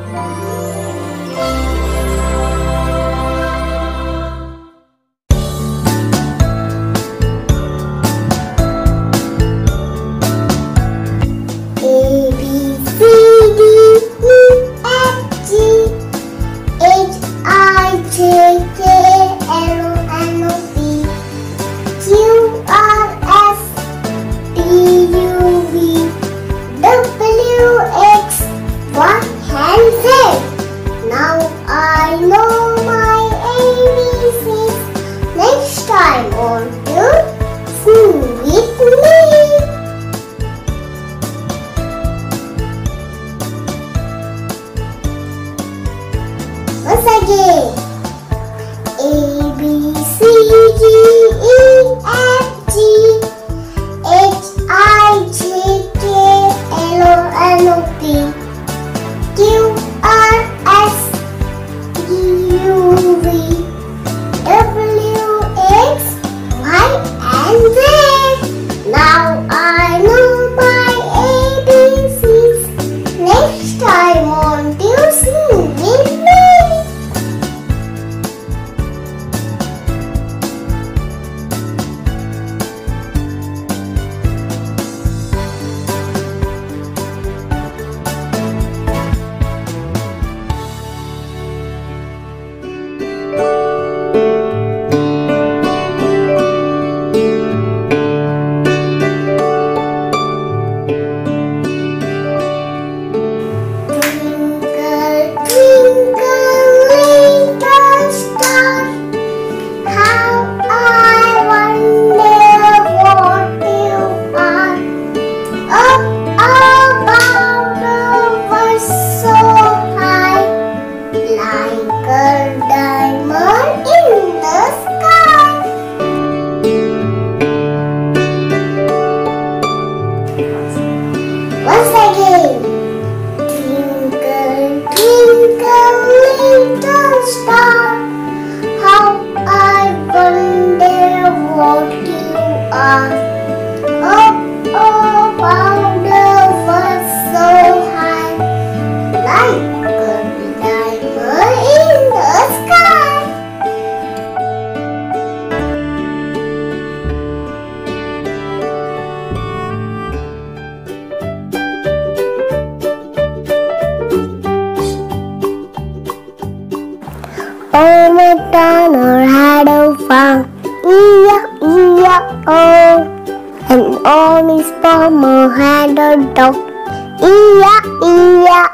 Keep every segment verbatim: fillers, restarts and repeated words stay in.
Old MacDonald had a farm, E I E I O. And on his farmer had a dog, E I E I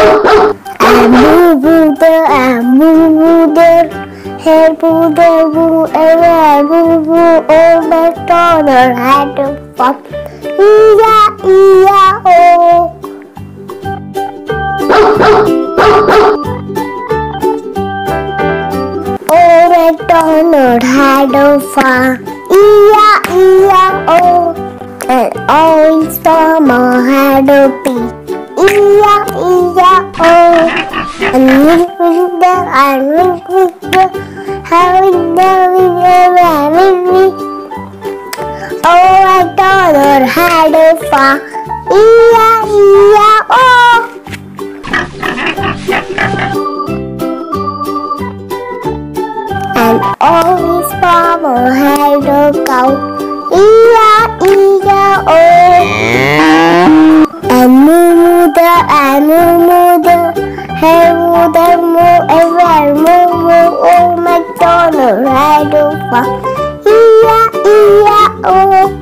O. And boo boo there, and boo boo there, hey boo there, boo everywhere, boo boo. Old MacDonald had a farm, E I E I O. Old MacDonald had a farm, E I E I O. And all his farmer had a pig, E I E I O. And with with there and with with there, having there with there and with with. Old MacDonald had a farm, E I E I O. And all his farmer had a cow, E I E I O. And moo moo there and moo moo there, hey moo there moo everywhere, moo moo. Old MacDonald had a farm, E I E I O.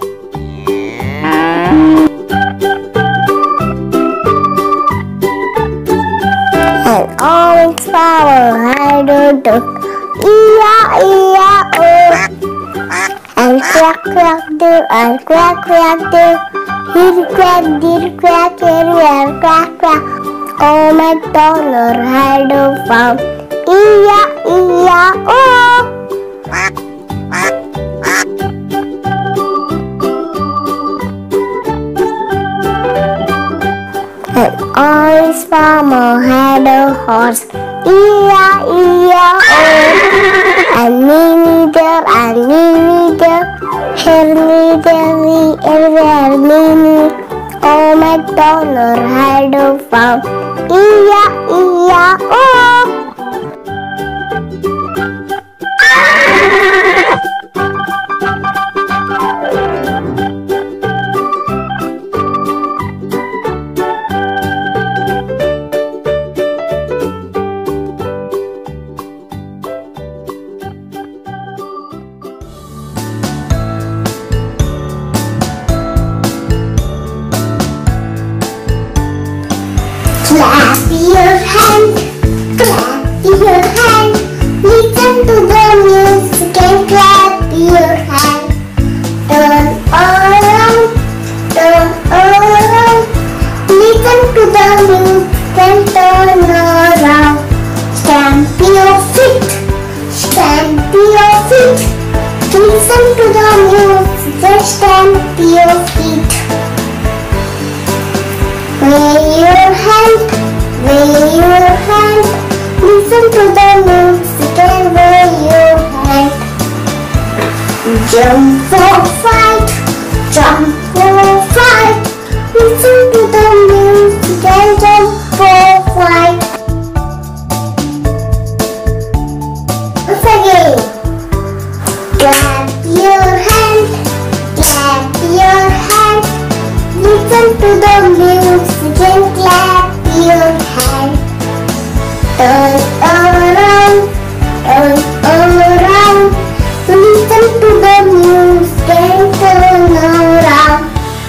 And all his farmer had a duck, E I E I O. And quack quack there and quack quack there, here quack there quack everywhere quack quack. Old MacDonald had a farm, E I E I O. And all his farmer had a horse, E I E I O. And me me there and me me there, here me there me everywhere me me. Old MacDonald had a farm, iya, iya, oh. Clap your hand, clap your hand. Listen to the music and clap your hand. Turn around, turn around. Listen to the music and turn around. Stamp your feet, stamp your feet. Listen to the music and stamp your feet. Wave your hand, wave your hand. Listen to the music and wave your hand. Jump for fight, jump for fight. Listen to the music and jump for fight. Once again. Clap your hand, clap your hand. Listen to the music and clap your hand. Turn around, turn around. Listen to the music and turn around.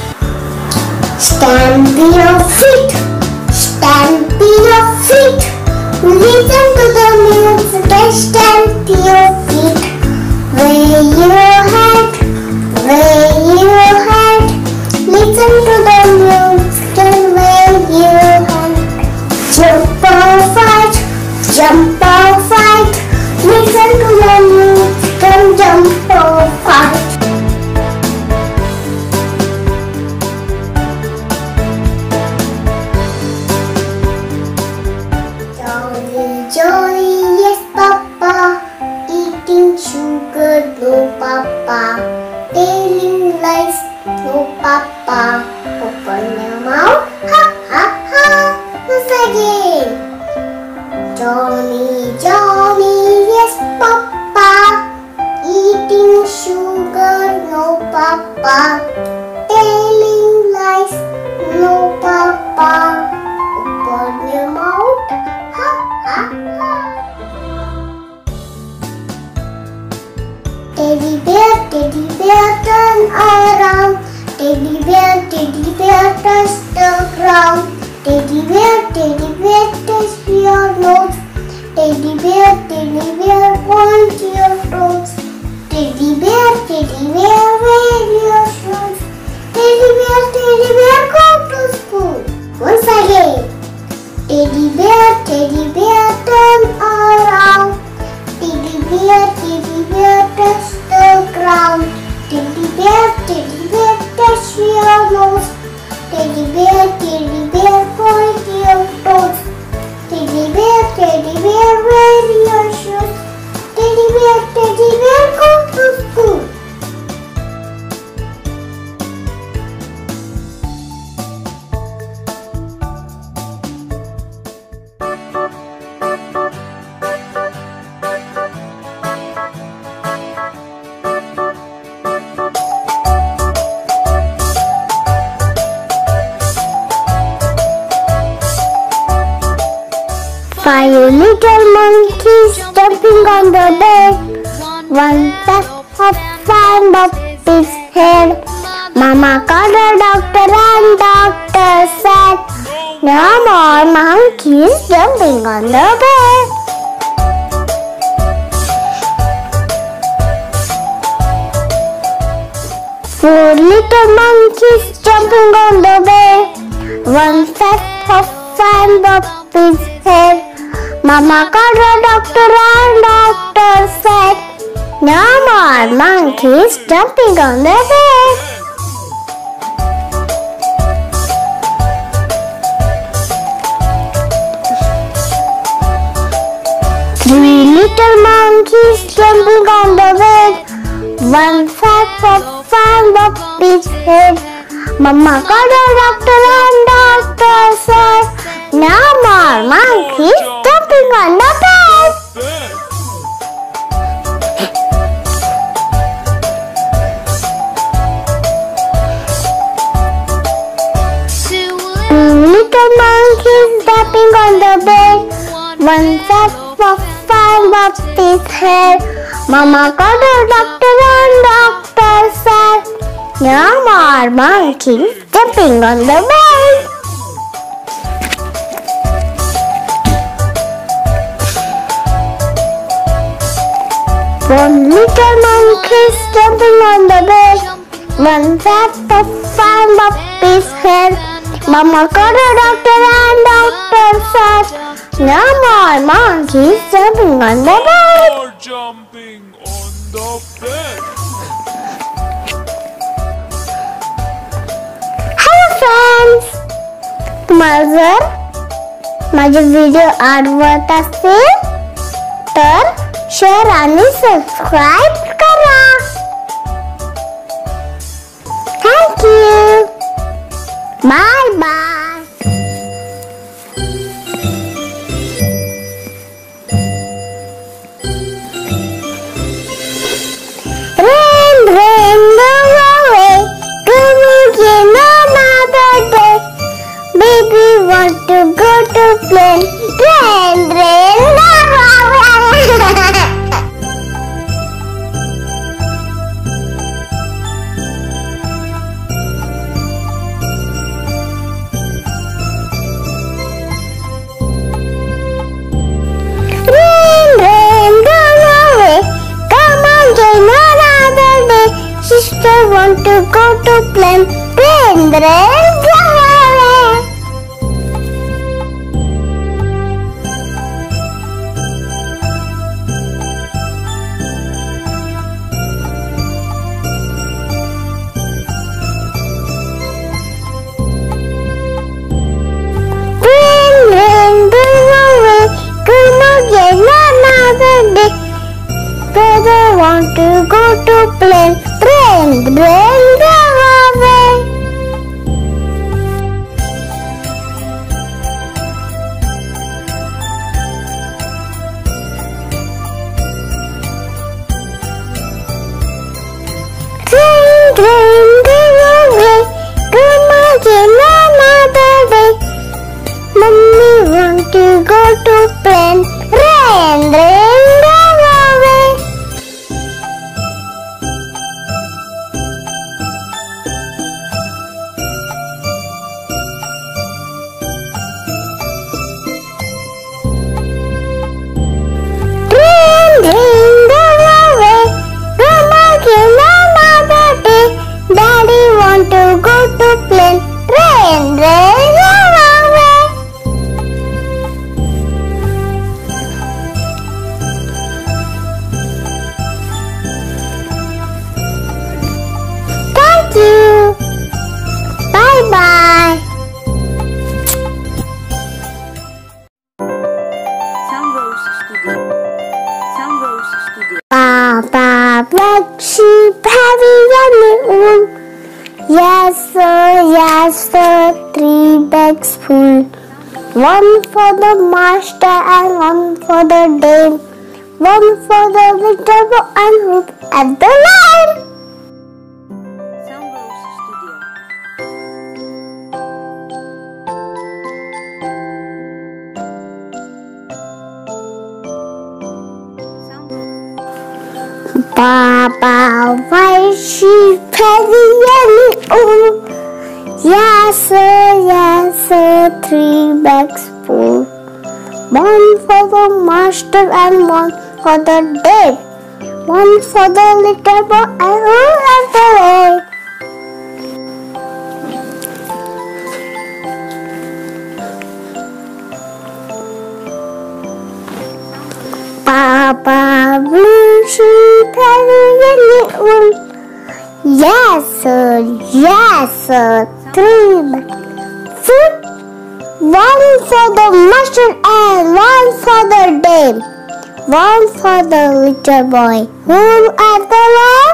Stamp your feet, stamp your feet. Listen to the music and stamp your feet. Wave your hand, wave your hand. Listen to the music and wave your hand. Jump or fight, jump or fight. Listen to the music and jump or fight. Jolly, jolly, yes papa. Eating sugar, no papa. Telling lies, no papa. Open your mouth, ha ha ha. Once again. Jolly, jolly, yes papa. Eating sugar, no papa. Telling lies, no papa. Open your mouth, ha ha ha. Teddy bear, teddy bear, turn around. Teddy bear, teddy bear, touch the ground. Teddy bear, teddy bear, touch your nose. Teddy bear, teddy bear, point your toes. Teddy bear, teddy bear, wear your shoes. Teddy bear, teddy bear, go to school. Once again. Teddy bear, teddy bear, turn around. Teddy bear, teddy bear, touch the ground. Teddy bear, teddy bear, touch your nose. Teddy bear, teddy bear, point your toes. Teddy bear, teddy bear, wear your shoes. Teddy bear, teddy bear, go to school. Five little monkeys jumping on the bed. One sat up and up his head. Mama called the doctor and doctor said, no more monkeys jumping on the bed. Four little monkeys jumping on the bed. One sat up and up his head. Mama called the doctor and doctor said, no more monkeys jumping on the bed. Three little monkeys jumping on the bed. One sat up and up his head. Mama called the doctor and doctor said, no more monkeys jumping on the bed. Little monkeys jumping on the bed. One sat for five of his head. Mama called the doctor and doctor said, "No more monkeys jumping on the bed." One little monkey jumping on the bed. One sat for five of his head. Mama called the doctor and doctor said, "No more monkeys jumping on the bed." More jumping on the bed. Hello friends, तुम्हाला जर माझे video आवडत असेल तर share आणि subscribe करा. Thank you. Bye bye. Rain, rain, go away. Come again another day. Baby want to go to play. Rain, rain, go away. Rain, rain, go away. Come again another day. Sister want to go to play. Rain, rain, go away. Rain, rain, go away. Come again another day. Brother want to go to play. Rain, rain, go away. Rain, rain, go away. Come again another day. Mummy want to go to play. Rain, rain, go away. Rain, rain, go away. Come again another day. Daddy want to go to play. Rain, rain, go away. Thank you. Bye bye. Soundrose Studio. Soundrose Studio. Papa, black sheep, heavy yellow wool. Yes sir, yes sir, three bags full. One for the master and one for the dame. One for the little boy and hoop at the line. Soundrose Studio. Soundrose. Papa, white sheep, heavy yellow wool. Yes sir, yes sir, three bags full. One for the master and one for the dame. One for the little boy and one at the line. Papa, blue sheep, heavy yellow wool. Yes sir, yes sir, three bags full. One for the master and one for the dame. One for the little boy who at the lamp.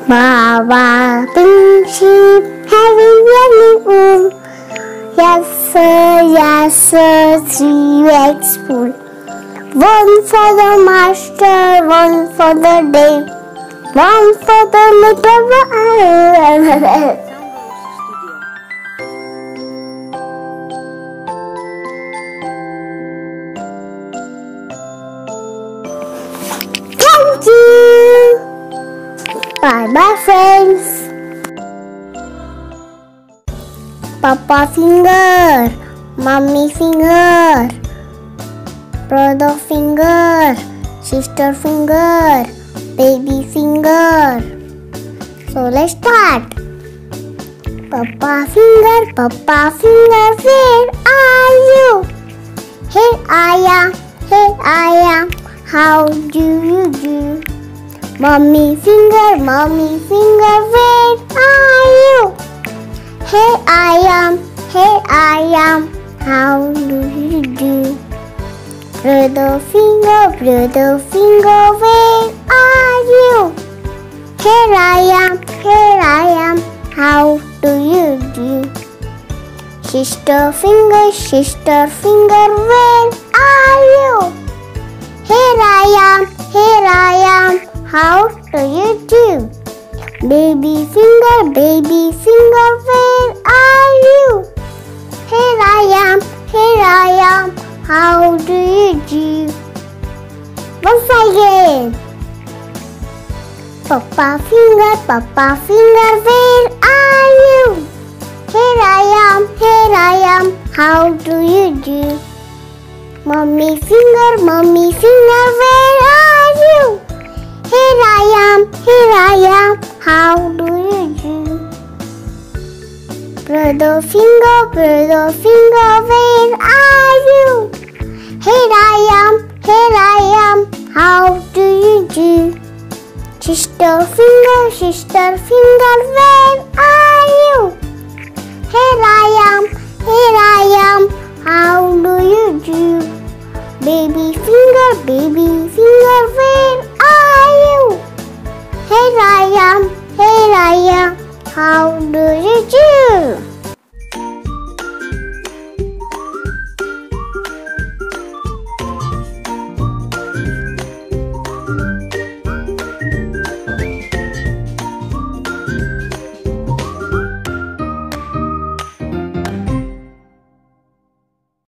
Baba pink sheep having yellow wool. Yes sir, yes sir, three legs full. One for the master, one for the day, one for the little one. Thank you. Bye bye friends. Papa finger, mommy finger, brother finger, sister finger, baby finger. So let's start. Papa finger, Papa finger, where are you? Here I am, here I am, how do you do? Mommy finger, mommy finger, where are you? Here I am, here I am, how do you do? Brother finger, brother finger, where are you? Here I am, here I am, how do you do? Sister finger, sister finger, where are you? Here I am, here I am, how do you do? Baby finger, baby finger, where are you? Here I am, here I am, how do you do? Once again. Papa finger, Papa finger, where are you? Here I am, here I am, how do you do? Mommy finger, mommy finger, where are you? Here I am, here I am, how do you do? Brother finger, brother finger, where are you? Here I am, here I am, how do you do? Sister finger, sister finger, where are you? Here I am, here I am, how do you do? Baby finger, baby finger, where are you? Here I am, here I am, how do you do?